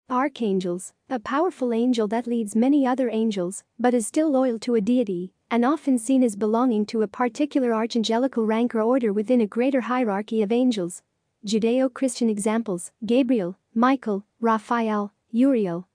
Archangels, a powerful angel that leads many other angels but is still loyal to a deity and often seen as belonging to a particular archangelical rank or order within a greater hierarchy of angels. Judeo-Christian examples: Gabriel, Michael, Raphael, Uriel.